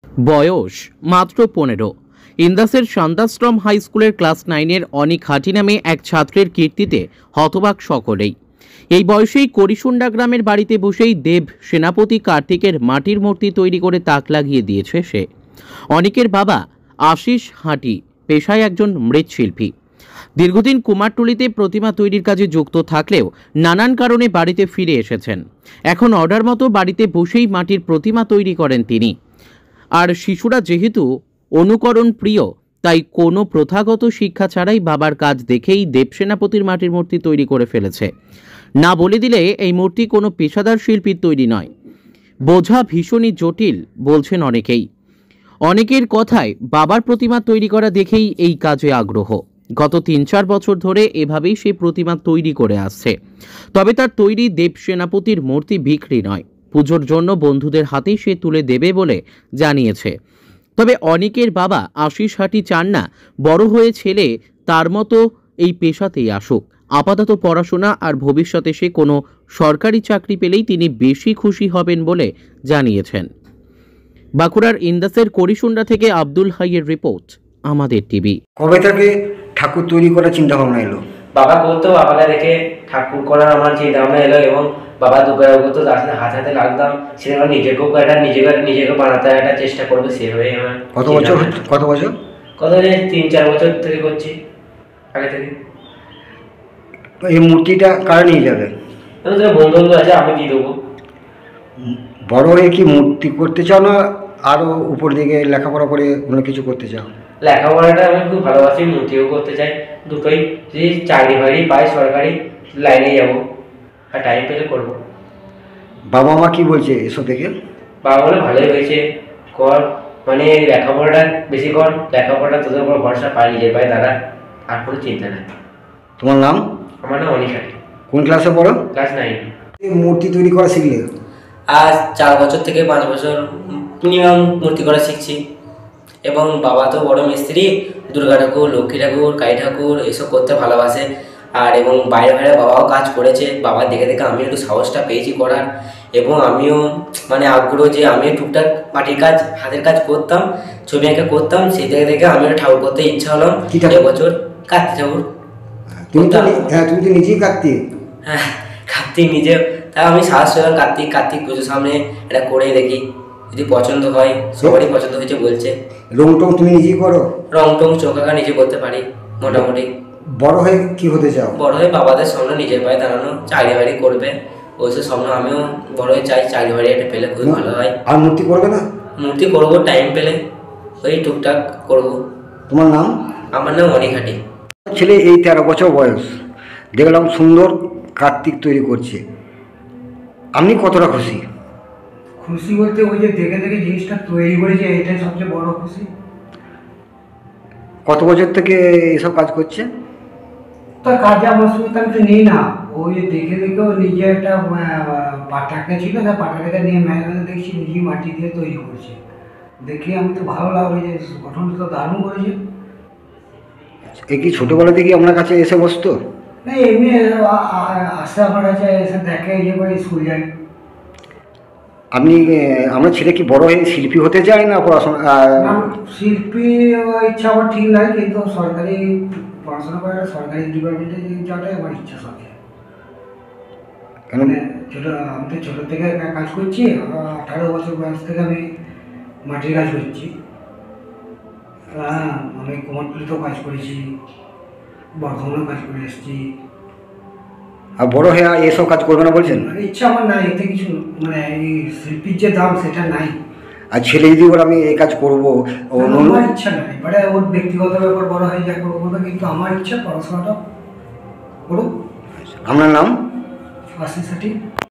বয়স মাত্র 15। ইন্দাসের শান্তাশ্রম হাই স্কুলের ক্লাস 9-এর অনিক হাটি নামে এক ছাত্রের কীর্তিতে হতবাক সকলেই। এই বয়সেই করিসুন্ডা গ্রামের বাড়িতে বসেই দেব সেনাপতি কার্তিকের মাটির মূর্তি তৈরি করে তাক লাগিয়ে দিয়েছে সে। অনিকের বাবা আশিস হাটি পেশায় একজন মৃৎশিল্পী। দীর্ঘদিন কুমারটুলিতে প্রতিমা তৈরির কাজে যুক্ত থাকলেও নানান কারণে বাড়িতে ফিরে এসেছেন। এখন অর্ডার মতো বাড়িতে বসেই মাটির প্রতিমা তৈরি করেন তিনি। আর শিশুরা যেহেতু অনুকরণ প্রিয়, তাই কোনো প্রথাগত শিক্ষা ছাড়াই বাবার কাজ দেখেই দেবসেনাপতির মাটির মূর্তি তৈরি করে ফেলেছে। না বলে দিলে এই মূর্তি কোনো পেশাদার শিল্পীর তৈরি নয়। বোঝা ভীষণই জটিল বলছেন অনেকেই। অনেকের কথায় বাবার প্রতিমা তৈরি করা দেখেই এই কাজে আগ্রহ। গত 3-4 বছর ধরে এভাবেই সে প্রতিমা তৈরি করে আসছে। তবে তার তৈরি দেবসেনাপতির মূর্তি বিক্রি নয়, পুজোর জন্য বন্ধুদের হাতেই সে তুলে দেবে বলে জানিয়েছে। তবে অনেকের বাবা আশিস হাটি চান না বড় হয়ে ছেলে তার মতো এই পেশাতেই আসুক। আপাতত পড়াশোনা আর ভবিষ্যতে সে কোনো সরকারি চাকরি পেলেই তিনি বেশি খুশি হবেন বলে জানিয়েছেন। বাঁকুড়ার ইন্দাসের করিসুন্ডা থেকে আব্দুল হাইয়ের রিপোর্ট, আমাদের টিভি। কবে থেকে ঠাকুর তৈরি করার চিন্তা ভাবনা এলো? বাবা করতো, বাবাকে দেখে ঠাকুর করার আমার চিন্তা ভাবনা এলো এবং বাবা দুর্গা করতো, তার সাথে হাতে হাতে লাগতাম। সেটা নিজেকেও নিজেকে বানাতে একটা চেষ্টা করবো, সেভাবেই আমার। কত বছর 3-4 বছর থেকে করছি, আগে থেকে। এই মূর্তিটা কারা নিয়ে যাবে? বন্ধু আছে, আমি দিয়ে দেবো। বড় হয়ে কি মূর্তি করতে চাও না আরো উপর দিকে লেখাপড়া করে অন্য কিছু করতে চাও? লেখাপড়াটা আমি খুব ভালোবাসি, মূর্তিও করতে চাই, দুটোই। যদি চাকরি বাকরি পাই সরকারি লাইনে যাবো, আর টাইম পেলে করবো। বাবা মা কি বলছে এসব দেখে? বাবা বলে ভালোই হয়েছে, কর, মানে লেখাপড়াটা বেশি কর, লেখাপড়াটা তোদের উপর ভরসা পাই, নিজের পায়ে দাঁড়া, আর কোনো চিন্তা নেই। তোমার নাম? আমার নাম অনিক হাটি। কোন ক্লাসে পড়ো? ক্লাস 9। মূর্তি তৈরি করা শিখলে? আজ 4 বছর থেকে 5 বছর মিনিমাম মূর্তি করা শিখছি। এবং বাবা তো বড় মিস্ত্রি, দুর্গা ঠাকুর, লক্ষ্মী ঠাকুর, কালী ঠাকুর এসব করতে ভালোবাসে। আর এবং বাইরে বাইরে বাবাও কাজ করেছে, বাবা দেখে দেখে আমি একটু সাহসটা পেয়েছি করার। এবং আমিও মানে আগ্রহ যে আমিও টুকটাক মাটির কাজ, হাতের কাজ করতাম, ছবি আঁকা করতাম, সেই দেখে দেখে আমিও ঠাকুর করতে ইচ্ছা হলাম। এবছর কার্তিক ঠাকুর। তুমি তো নিজেই কার্তিক? হ্যাঁ, কার্তিক নিজে। তা আমি সাহস পেলাম কার্তিক পুজোর সামনে এটা করেই দেখি, যদি পছন্দ হয়। সবারই পছন্দ হয়েছে বলছে। রং টং তুমি নিজেই করো? রং টং চোখ আঁকা নিজে করতে পারি মোটামুটি। বড় হয়ে কি হতে চাও? বড় হয়ে বাবাদের সামনে নিজের পায়ে দাঁড়ানো, চাকরি বাড়ি করবে, ওইসব স্বপ্ন আমিও বড় হয়ে চাই। চাকরি বাড়ি একটা পেলে খুবই ভালো হয়। আর মূর্তি করবে না? মূর্তি করবো টাইম পেলে, ওই টুকটাক করবো। তোমার নাম? আমার নাম অনিক হাটি। ছেলে এই 13 বছর বয়স, দেখলাম সুন্দর কার্তিক তৈরি করছে, আপনি কতটা খুশি? খুশি বলতে ওই যে দেখে দেখে জিনিসটা তৈরি করেছে, এটাই সবচেয়ে বড় খুশি। কত বছর থেকে এসব কাজ করছে? তার কাজে আমার সঙ্গে তো আমি তো নেই না, ওই দেখে দেখে ও নিজে একটা পাটাকা ছিল, তার পাটাকা নিয়ে মেলে দেখছি নিজেই মাটি দিয়ে তৈরি করছে। দেখে আমি তো ভালো লাগলো যে গঠনটা তো দারুণ করেছে। এ কি ছোটোবেলা থেকে আপনার কাছে এসে বসতো? না, এমনি আসে আমার কাছে, এসে দেখে ইয়ে করে স্কুল যায়। আপনি আমার ছেলে কি বড় হয়ে শিল্পী হতে চায় না পড়াশোনা? শিল্পী ইচ্ছা আমার ঠিক নাই, কিন্তু সরকারি পড়াশোনা করে সরকারি ডিপার্টমেন্টে যাওয়াটাই আমার ইচ্ছা সবচেয়ে। মানে আমি তো ছোটো থেকে কাজ করছি, 18 বছর বয়স থেকে আমি মাটির কাজ করছি। হ্যাঁ, আমি কুমারটুলিতেও কাজ করেছি, বর্ধমানেও কাজ করে এসেছি। আর বড় হয়ে এসব কাজ করবে না বলছেন? ইচ্ছা আমার নাই এতে কিছু, মানে এই শিল্পীর যে দাম সেটা নাই। আর ছেলে যদি বলে আমি এই কাজ করবো, আমার ইচ্ছা নাই, এবারে ওর ব্যক্তিগত ব্যাপার, বড় হয়ে যা করবো, কিন্তু আমার ইচ্ছা পড়াশোনাটা করুক। আপনার নাম? আশিস হাটি।